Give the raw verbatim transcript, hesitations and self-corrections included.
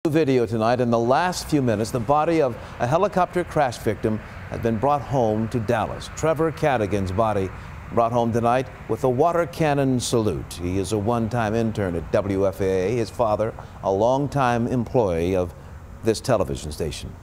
Video tonight. In the last few minutes, the body of a helicopter crash victim has been brought home to Dallas. Trevor Cadigan's body brought home tonight with a water cannon salute. He is a one-time intern at W F A A. His father, a longtime employee of this television station.